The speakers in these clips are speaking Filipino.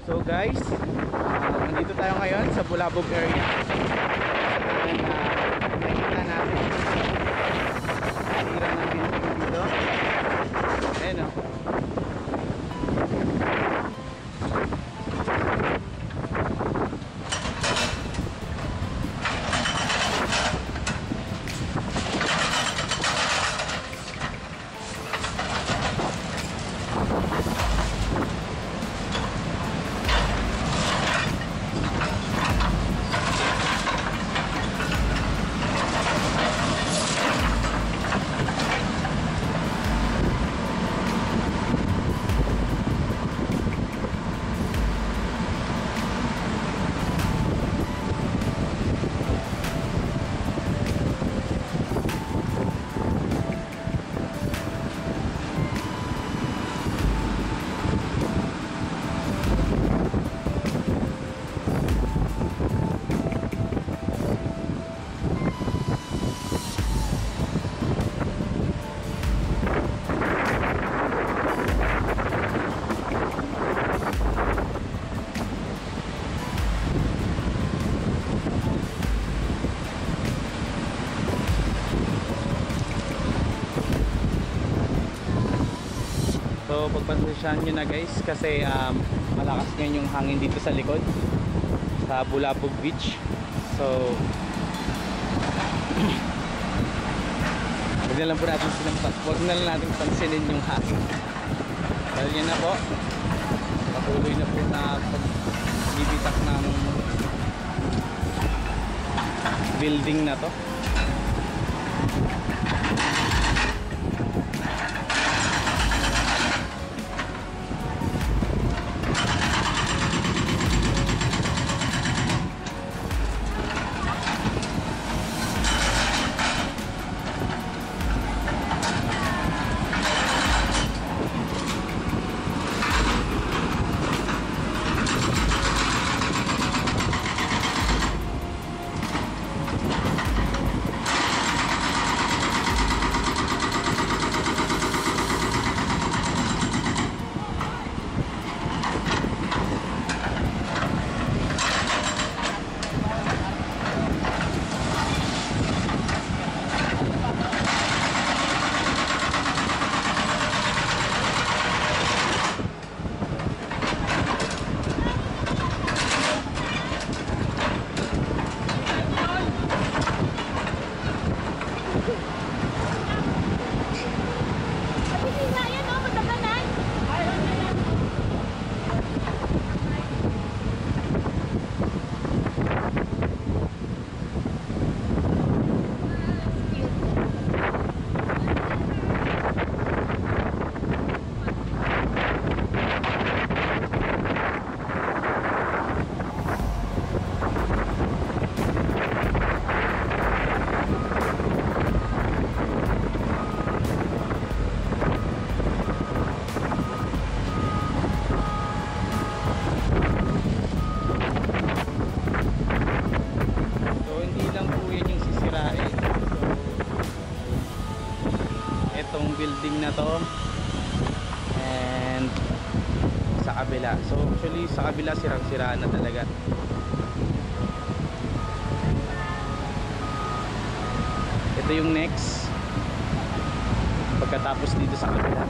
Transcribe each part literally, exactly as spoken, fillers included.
So guys, uh, nandito tayo ngayon sa Bulabog area. And uh, nakikita natin tira ng building dito. Ayan o. So pagpasensyahan nyo na guys kasi um, malakas ngayon yung hangin dito sa likod sa Bulabog Beach. So huwag na lang po natin sinampas, huwag na lang natin pansinin yung hangin. Dahil yan na po, patuloy na po na pagbibitak ng building na to. Building na to and sa kabila, so actually sa kabila sirang-siraan na talaga. Ito yung next pagkatapos dito sa kabila.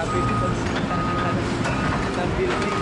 Grabe yung pagsinta ng, ng building.